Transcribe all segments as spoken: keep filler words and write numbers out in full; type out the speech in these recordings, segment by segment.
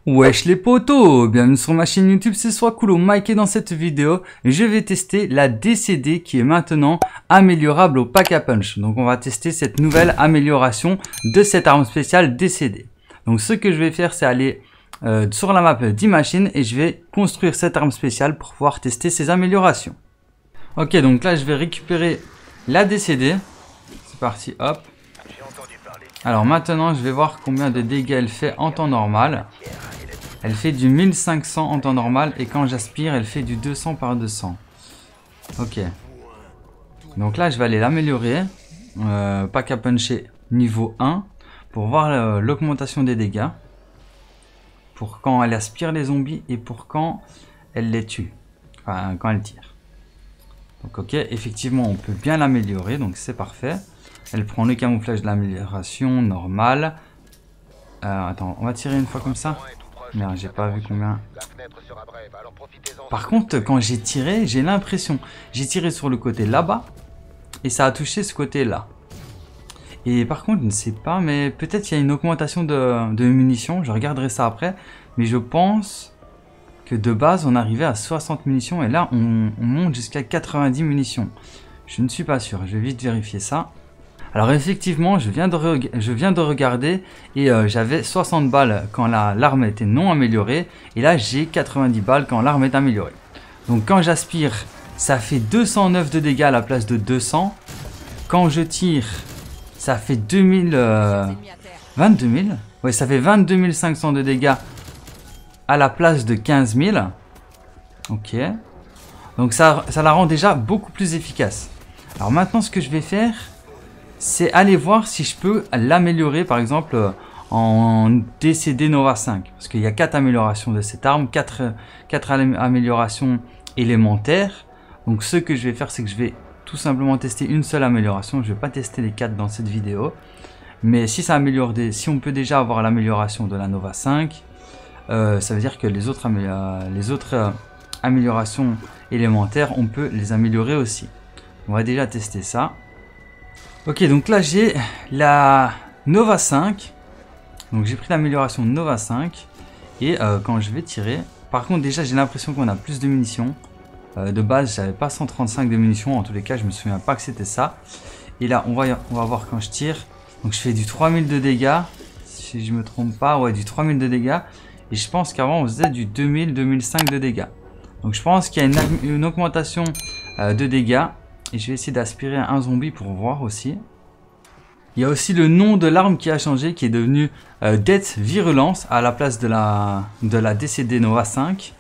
Wesh les potos, bienvenue sur ma chaîne YouTube, c'est Swacool Mike et dans cette vidéo, je vais tester la D C D qui est maintenant améliorable au Pack a Punch. Donc on va tester cette nouvelle amélioration de cette arme spéciale D C D. Donc ce que je vais faire, c'est aller euh, sur la map d'Imachine et je vais construire cette arme spéciale pour pouvoir tester ces améliorations. Ok, donc là je vais récupérer la D C D. C'est parti, hop. Alors maintenant, je vais voir combien de dégâts elle fait en temps normal. Elle fait du mille cinq cents en temps normal et quand j'aspire, elle fait du deux cents par deux cents. Ok. Donc là, je vais aller l'améliorer. Euh, Pack a Puncher niveau un pour voir l'augmentation des dégâts. Pour quand elle aspire les zombies et pour quand elle les tue. Enfin, quand elle tire. Donc ok, effectivement, on peut bien l'améliorer, donc c'est parfait. Elle prend le camouflage de l'amélioration normale. Euh, attends, on va tirer une fois comme ça. Merde, j'ai pas vu combien. Par contre, quand j'ai tiré, j'ai l'impression. J'ai tiré sur le côté là-bas. Et ça a touché ce côté-là. Et par contre, je ne sais pas, mais peut-être qu'il y a une augmentation de, de munitions. Je regarderai ça après. Mais je pense que de base, on arrivait à soixante munitions. Et là, on, on monte jusqu'à quatre-vingt-dix munitions. Je ne suis pas sûr. Je vais vite vérifier ça. Alors effectivement, je viens de, je viens de regarder et euh, j'avais soixante balles quand l'arme était non améliorée. Et là, j'ai quatre-vingt-dix balles quand l'arme est améliorée. Donc quand j'aspire, ça fait deux cent neuf de dégâts à la place de deux cents. Quand je tire, ça fait deux mille... Euh, vingt-deux mille. Ouais, ça fait vingt-deux mille cinq cents de dégâts à la place de quinze mille. Ok. Donc ça, ça la rend déjà beaucoup plus efficace. Alors maintenant, ce que je vais faire, c'est aller voir si je peux l'améliorer par exemple en D C D Nova cinq. Parce qu'il y a quatre améliorations de cette arme, quatre, quatre améliorations élémentaires. Donc ce que je vais faire, c'est que je vais tout simplement tester une seule amélioration. Je ne vais pas tester les quatre dans cette vidéo. Mais si ça améliore des, si on peut déjà avoir l'amélioration de la Nova cinq, euh, ça veut dire que les autres, amé les autres euh, améliorations élémentaires, on peut les améliorer aussi. On va déjà tester ça. Ok, donc là j'ai la Nova cinq. Donc j'ai pris l'amélioration Nova cinq. Et euh, quand je vais tirer, par contre déjà j'ai l'impression qu'on a plus de munitions. Euh, de base j'avais pas cent trente-cinq de munitions. En tous les cas je me souviens pas que c'était ça. Et là on va, on va voir quand je tire. Donc je fais du trois mille de dégâts. Si je me trompe pas, ouais, du trois mille de dégâts. Et je pense qu'avant on faisait du deux mille, deux mille cinq de dégâts. Donc je pense qu'il y a une, une augmentation euh, de dégâts. Et je vais essayer d'aspirer un zombie pour voir aussi. Il y a aussi le nom de l'arme qui a changé, qui est devenu euh, Death Virulence à la place de la, de la D C D Nova cinq.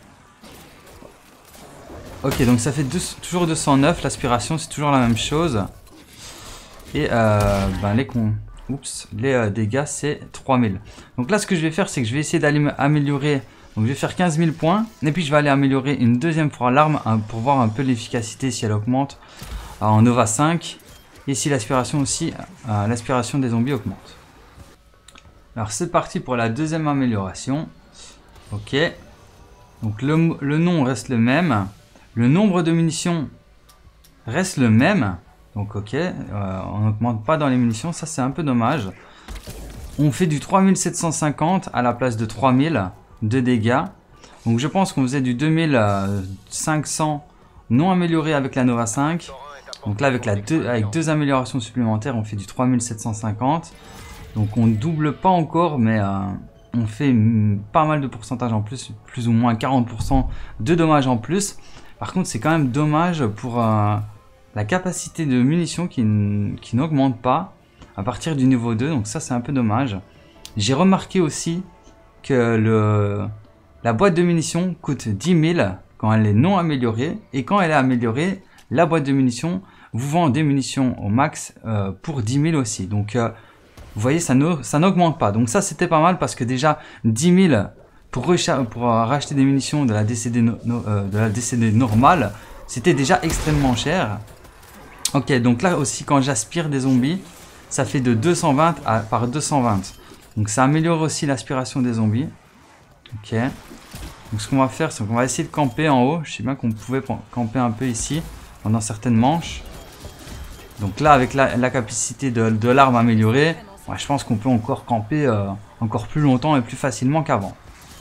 Ok, donc ça fait deux, toujours deux cent neuf, l'aspiration c'est toujours la même chose. Et euh, ben les, con, oups, les euh, dégâts c'est trois mille. Donc là ce que je vais faire, c'est que je vais essayer d'aller améliorer. Donc je vais faire quinze mille points. Et puis je vais aller améliorer une deuxième fois l'arme hein, pour voir un peu l'efficacité si elle augmente en Nova cinq. Et si l'aspiration aussi, euh, l'aspiration des zombies augmente. Alors c'est parti pour la deuxième amélioration. Ok. Donc le, le nom reste le même. Le nombre de munitions reste le même. Donc ok. Euh, on n'augmente pas dans les munitions. Ça c'est un peu dommage. On fait du trois mille sept cent cinquante à la place de trois mille de dégâts. Donc je pense qu'on faisait du deux mille cinq cents non amélioré avec la Nova cinq. Donc là avec, la deux, avec deux améliorations supplémentaires on fait du trois mille sept cent cinquante. Donc on ne double pas encore mais euh, on fait pas mal de pourcentage en plus. Plus ou moins quarante pour cent de dommages en plus. Par contre c'est quand même dommage pour euh, la capacité de munitions qui, qui n'augmente pas à partir du niveau deux. Donc ça c'est un peu dommage. J'ai remarqué aussi que le, la boîte de munitions coûte dix mille quand elle est non améliorée. Et quand elle est améliorée, la boîte de munitions vous vend des munitions au max euh, pour dix mille aussi. Donc, euh, vous voyez, ça n'augmente pas. Donc ça, c'était pas mal parce que déjà, dix mille pour, pour euh, racheter des munitions de la D C D, no, no, euh, de la D C D normale, c'était déjà extrêmement cher. Ok, donc là aussi, quand j'aspire des zombies, ça fait de deux cent vingt à, par deux cent vingt. Donc ça améliore aussi l'aspiration des zombies. Ok. Donc ce qu'on va faire, c'est qu'on va essayer de camper en haut. Je sais bien qu'on pouvait camper un peu ici pendant certaines manches. Donc là, avec la, la capacité de, de l'arme améliorée, ouais, je pense qu'on peut encore camper euh, encore plus longtemps et plus facilement qu'avant.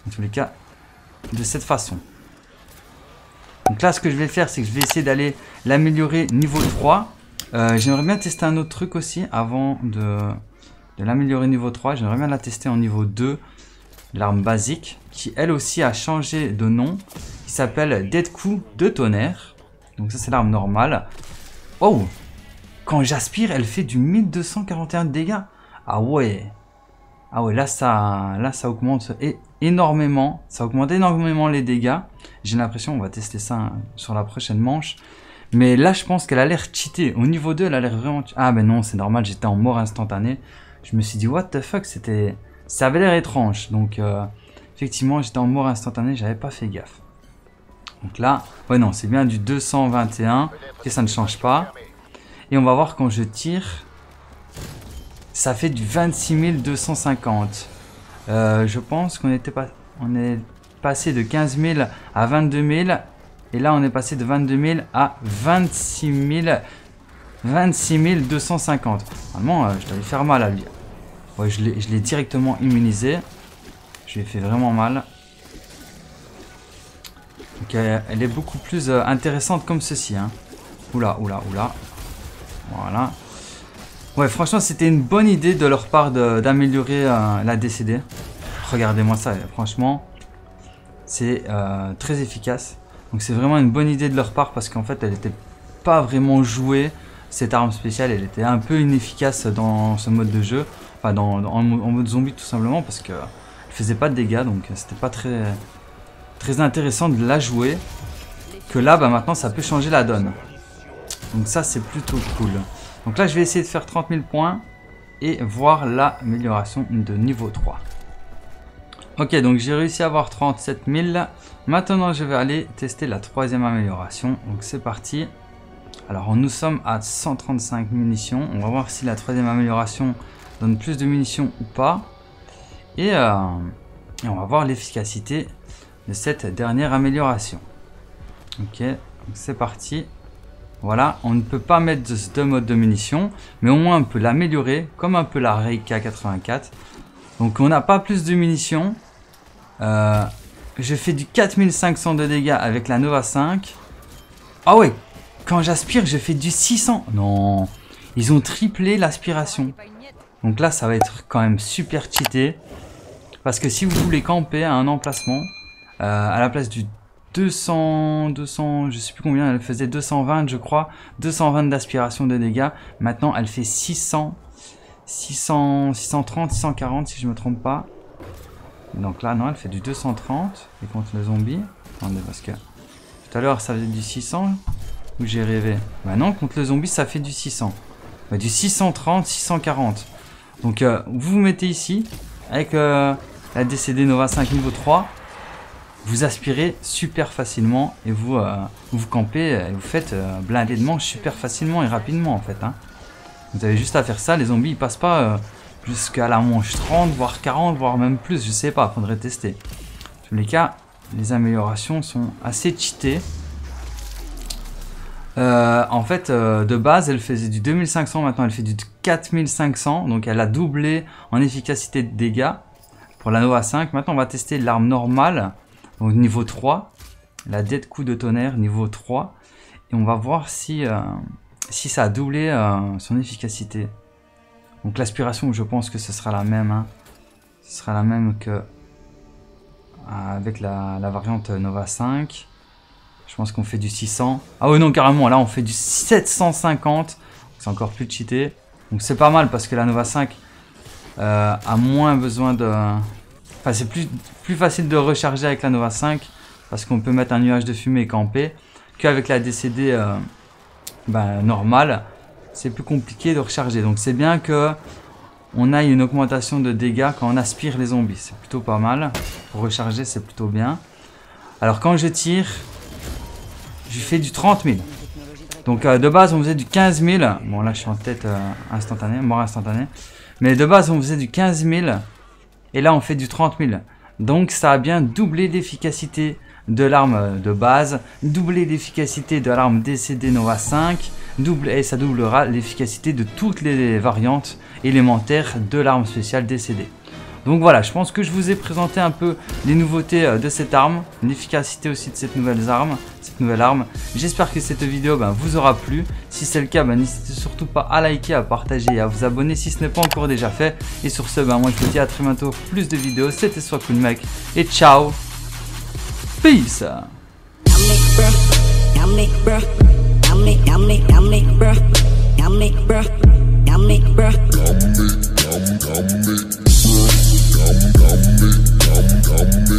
En tous les cas, de cette façon. Donc là, ce que je vais faire, c'est que je vais essayer d'aller l'améliorer niveau trois. Euh, J'aimerais bien tester un autre truc aussi avant de, de l'améliorer niveau trois. J'aimerais bien la tester en niveau deux. L'arme basique, qui elle aussi a changé de nom. Qui s'appelle Deadcoup de tonnerre. Donc ça, c'est l'arme normale. Oh! Quand j'aspire, elle fait du mille deux cent quarante et un de dégâts. Ah ouais! Ah ouais, là ça, là, ça augmente énormément. Ça augmente énormément les dégâts. J'ai l'impression, on va tester ça hein, sur la prochaine manche. Mais là, je pense qu'elle a l'air cheatée. Au niveau deux, elle a l'air vraiment... Ah ben non, c'est normal, j'étais en mort instantanée. Je me suis dit, what the fuck, c'était... Ça avait l'air étrange. Donc, euh, effectivement, j'étais en mort instantanée, j'avais pas fait gaffe. Donc là, ouais non, c'est bien du deux cent vingt et un. Et ça ne change pas. Et on va voir quand je tire... Ça fait du vingt-six mille deux cent cinquante. Euh, je pense qu'on était pas, on est passé de quinze mille à vingt-deux mille. Et là, on est passé de vingt-deux mille à vingt-six mille deux cent cinquante. Normalement, euh, je dois lui faire mal à lui. Ouais, je l'ai directement immunisé. Je lui ai fait vraiment mal. Donc, elle, elle est beaucoup plus euh, intéressante comme ceci. Hein. Oula, oula, oula. Voilà. Ouais, franchement, c'était une bonne idée de leur part d'améliorer euh, la D C D. Regardez-moi ça, franchement, c'est euh, très efficace. Donc c'est vraiment une bonne idée de leur part parce qu'en fait, elle n'était pas vraiment jouée, cette arme spéciale. Elle était un peu inefficace dans ce mode de jeu. Enfin, dans, dans, en, en mode zombie tout simplement parce qu'elle ne faisait pas de dégâts. Donc c'était pas très, très intéressant de la jouer. Que là, bah, maintenant, ça peut changer la donne. Donc ça, c'est plutôt cool. Donc là, je vais essayer de faire trente mille points et voir l'amélioration de niveau trois. Ok, donc j'ai réussi à avoir trente-sept mille. Maintenant, je vais aller tester la troisième amélioration. Donc c'est parti. Alors, nous sommes à cent trente-cinq munitions. On va voir si la troisième amélioration donne plus de munitions ou pas. Et, euh, et on va voir l'efficacité de cette dernière amélioration. Ok, donc c'est parti. Voilà, on ne peut pas mettre deux modes de munitions, mais au moins on peut l'améliorer, comme un peu la Reika quatre-vingt-quatre. Donc on n'a pas plus de munitions. Euh, je fais du quatre mille cinq cents de dégâts avec la Nova cinq. Ah ouais, quand j'aspire, je fais du six cents. Non, ils ont triplé l'aspiration. Donc là, ça va être quand même super cheaté. Parce que si vous voulez camper à un emplacement, euh, à la place du deux cents, deux cents, je sais plus combien, elle faisait deux cent vingt je crois, deux cent vingt d'aspiration de dégâts, maintenant elle fait six cents, six cents, six cent trente, six cent quarante si je me trompe pas. Donc là non, elle fait du deux cent trente, et contre le zombie, attendez parce que tout à l'heure ça faisait du six cents, où j'ai rêvé, bah non, contre le zombie ça fait du six cents, bah, du six cent trente, six cent quarante, donc euh, vous vous mettez ici, avec euh, la D C D Nova cinq niveau trois, vous aspirez super facilement et vous euh, vous campez et vous faites euh, blinder de manche super facilement et rapidement en fait. Hein. Vous avez juste à faire ça, les zombies ils passent pas euh, jusqu'à la manche trente, voire quarante, voire même plus, je sais pas, faudrait tester. En tous les cas, les améliorations sont assez cheatées. Euh, en fait, euh, de base, elle faisait du deux mille cinq cents, maintenant elle fait du quatre mille cinq cents, donc elle a doublé en efficacité de dégâts pour la Nova cinq. Maintenant on va tester l'arme normale. Donc niveau trois, la Deadcoup de tonnerre niveau trois, et on va voir si, euh, si ça a doublé euh, son efficacité. Donc l'aspiration, je pense que ce sera la même, hein. Ce sera la même que euh, avec la, la variante Nova cinq. Je pense qu'on fait du six cents. Ah oui non, carrément, là on fait du sept cent cinquante, c'est encore plus cheaté. Donc c'est pas mal parce que la Nova cinq euh, a moins besoin de... Enfin, c'est plus, plus facile de recharger avec la Nova cinq parce qu'on peut mettre un nuage de fumée et camper qu'avec la D C D euh, ben, normale. C'est plus compliqué de recharger. Donc c'est bien que on a une augmentation de dégâts quand on aspire les zombies. C'est plutôt pas mal. Pour recharger, c'est plutôt bien. Alors quand je tire, je fais du trente mille. Donc euh, de base, on faisait du quinze mille. Bon là, je suis en tête euh, instantanée, mort instantanée. Mais de base, on faisait du quinze mille. Et là, on fait du trente mille. Donc, ça a bien doublé l'efficacité de l'arme de base, doublé l'efficacité de l'arme D C D Nova cinq, double, et ça doublera l'efficacité de toutes les variantes élémentaires de l'arme spéciale D C D. Donc voilà, je pense que je vous ai présenté un peu les nouveautés de cette arme, l'efficacité aussi de cette nouvelle arme. Cette nouvelle arme. J'espère que cette vidéo ben, vous aura plu. Si c'est le cas, ben, n'hésitez surtout pas à liker, à partager et à vous abonner si ce n'est pas encore déjà fait. Et sur ce, ben, moi je vous dis à très bientôt pour plus de vidéos. C'était SwagCoolMec et ciao. Peace. Come